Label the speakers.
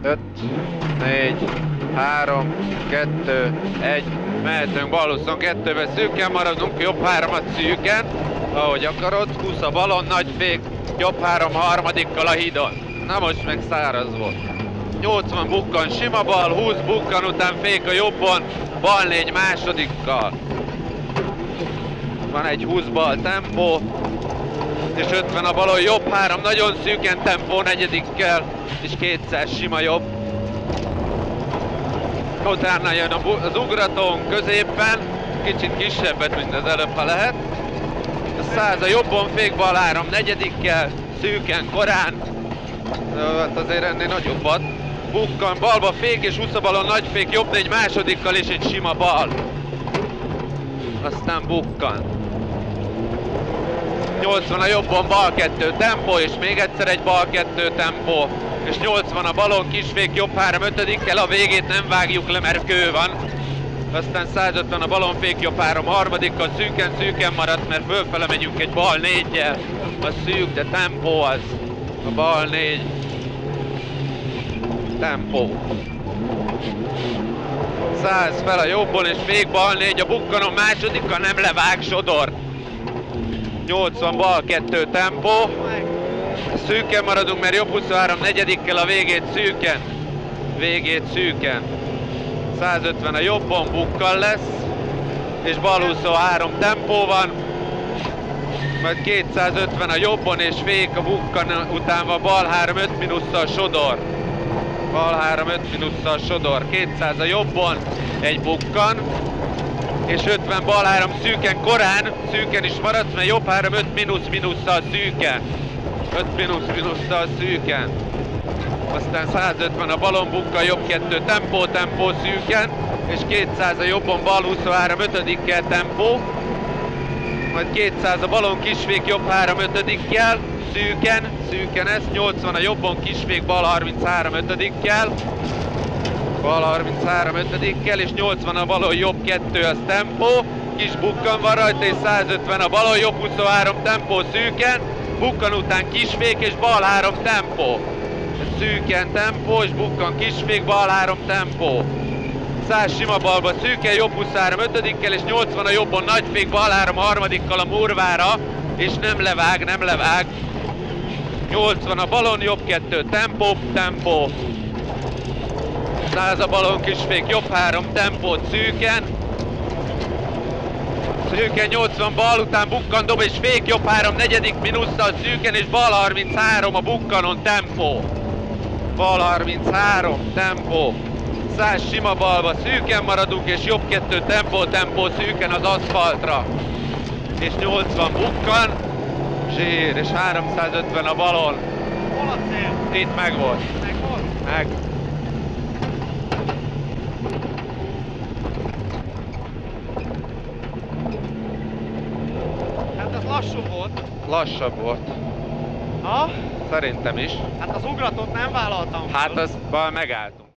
Speaker 1: 5, 4, 3, 2, 1. Mehetünk bal 22-be, szűken maradunk, jobb 3-at szűken. Ahogy akarod, 20 a balon, nagy fék, jobb 3 harmadikkal a hídon. Na most meg száraz volt. 80 bukkan sima bal, 20 bukkan után fék a jobbon, bal 4 másodikkal. Van egy 20 bal tempó, és 50 a balon, jobb 3 nagyon szűken tempó negyedikkel, és 200 sima jobb. Utána jön az ugratón középen, kicsit kisebbet, mint az előbb, ha lehet. A 100 a jobbon, fék bal 3 negyedikkel, szűken, korán. Hát azért ennél nagyobbat. Bukkan, balba fék és 20 a balon, nagy fék, jobb 4 másodikkal és egy sima bal. Aztán bukkan. 80 a jobbon, bal 2 tempó, és még egyszer egy bal 2 tempó. És 80 a balon, kisfék, jobb 3 ötödikkel, a végét nem vágjuk le, mert kő van. Aztán 150 a balon, fék, jobb 3 harmadikkal, szűken maradt, mert fölfele megyünk egy bal 4-jel. A szűk, de tempó az. A bal 4. Tempó. 100 fel a jobbon, és fék bal 4 a bukkanon, másodikkal nem levág, sodor. 80 bal 2 tempó. Szűken maradunk, mert jobb 23 negyedikkel, a végét szűken. Végét szűken. 150 a jobbon, bukkan lesz. És bal 23 tempó van. Majd 250 a jobbon, és fék a bukkan után van, bal 3 5 minusszal sodor. Bal 3 5 minusszal sodor. 200 a jobbon, egy bukkan. És 50 bal 3 szűken, korán, szűken is maradt, mert jobb 3 5 minusszal szűken. 5 minusszal szűken. Aztán 150 a balon, bukkan, jobb 2 tempó szűken. És 200 a jobbon, bal 23 ötödikkel tempó. Majd 200 a balon, kisfék, jobb 3 ötödikkel, szűken ez. 80 a jobbon, kisfék, bal 33 ötödikkel. Bal 33 ötödikkel, és 80 a balon, jobb 2 az tempó. Kis bukkan van rajta, és 150 a balon, jobb 23 tempó szűken. Bukkan után kisfék, és bal 3 tempó. Szűken tempó, és bukkan kisfék, bal 3 tempó. 100 sima balba szűken, jobb 23 ötödikkel, és 80 a jobbon, nagy fék, bal 3 harmadikkal a murvára, és nem levág. 80 a balon, jobb 2 tempó. 100 a balon, kisfék, jobb 3 tempót szűken. 80 bal után bukkan, dob és fék, jobb 3 negyedik minusszal szűken, és bal 33 a bukkanon tempó. Bal 33 tempó. 100 sima balba szűken maradunk, és jobb 2 tempó szűken az aszfaltra. És 80 bukkan, zsír, és 350 a balon.
Speaker 2: Hol a cél?
Speaker 1: Itt megvolt. Meg.
Speaker 2: Hát ez lassú volt.
Speaker 1: Lassabb volt.
Speaker 2: Ha?
Speaker 1: Szerintem is.
Speaker 2: Hát az ugratot nem vállaltam.
Speaker 1: Hát azt megálltunk.